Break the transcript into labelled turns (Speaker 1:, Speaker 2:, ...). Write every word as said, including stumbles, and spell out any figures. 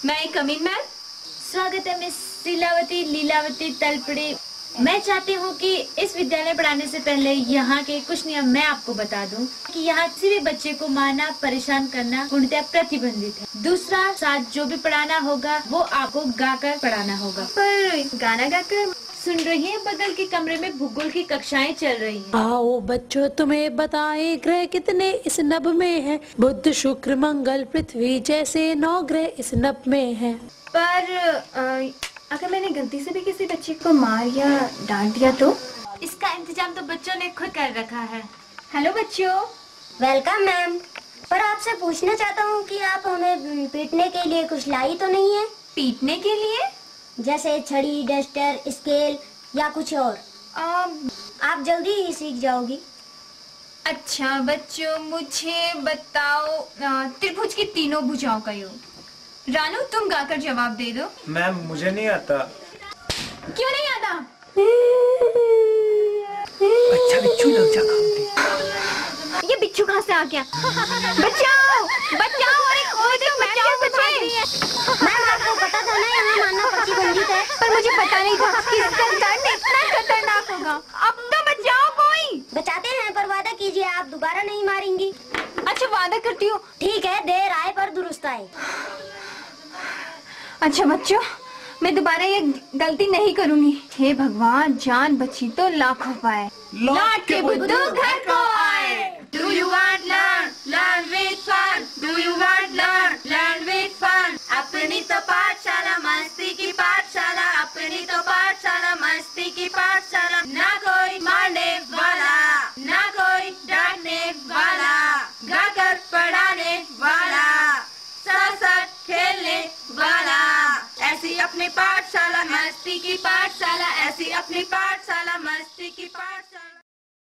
Speaker 1: मैं कमीन मैम।
Speaker 2: स्वागत है मिस लीलावती लीलावती तलपड़े। मैं चाहती हूँ कि इस विद्यालय पढ़ाने से पहले यहाँ के कुछ नियम मैं आपको बता दूँ कि यहाँ किसी भी बच्चे को मारना परेशान करना पूर्णतः प्रतिबंधित है। दूसरा, साथ जो भी पढ़ाना होगा वो आपको गाकर पढ़ाना होगा।
Speaker 1: पर गाना गाकर?
Speaker 2: सुन रही है, बगल के कमरे में भूगोल की कक्षाएं चल रही हैं।
Speaker 3: आओ बच्चों तुम्हें बताएं ग्रह कितने इस नभ में हैं। बुध शुक्र मंगल पृथ्वी जैसे नौ ग्रह इस नभ में हैं।
Speaker 1: पर आ, अगर मैंने गलती से भी किसी बच्चे को मार या डांट दिया तो?
Speaker 2: इसका इंतजाम तो बच्चों ने खुद कर रखा है।
Speaker 1: हेलो बच्चों।
Speaker 4: Welcome ma'am. पर आपसे पूछना चाहता हूँ कि आप हमें पीटने के लिए कुछ लाई तो नहीं है?
Speaker 1: पीटने के लिए?
Speaker 4: जैसे छड़ी, डस्टर, स्केल या कुछ और।
Speaker 1: आ,
Speaker 4: आप जल्दी ही सीख जाओगी।
Speaker 1: अच्छा बच्चों, मुझे बताओ त्रिभुज की तीनों भुजाओं का योग। रानू, तुम गाकर जवाब दे दो।
Speaker 5: मैम मुझे नहीं आता।
Speaker 1: क्यों नहीं आता?
Speaker 5: अच्छा बिच्छू लग जा।
Speaker 1: ये बिच्छू कहाँ से आ गया? बचाओ बचाओ, अरे कोई तो बचाओ मुझे।
Speaker 4: मैम आपको पता था ना यहाँ मारना प्रतिबंधित है?
Speaker 1: पर मुझे पता नहीं था कि इसका दर्द इतना खतरनाक होगा। अब तो बचाओ कोई।
Speaker 4: बचाते हैं, पर वादा कीजिए आप दोबारा नहीं मारेंगी।
Speaker 1: अच्छा वादा करती हूँ।
Speaker 4: ठीक है, देर आए पर दुरुस्त आए।
Speaker 1: अच्छा बच्चों, मैं दोबारा ये गलती नहीं करूंगी। हे भगवान, जान बची तो लाखों पाए।
Speaker 5: लौट
Speaker 1: के बुद्धू घर को आए। Do you want learn? Learn with fun. Do you want learn? Learn with fun. अपनी तो पाठशाला मस्ती की पाठशाला, अपनी तो पाठशाला मस्ती की पाठशाला। ना कोई मारने वाला, ना कोई डांटने वाला, गाकर पढ़ाने वाला, साथ साथ खेलने वाला। ऐसी अपनी पाठशाला मस्ती की पाठशाला, ऐसी अपनी पाठशाला मस्ती की पाठ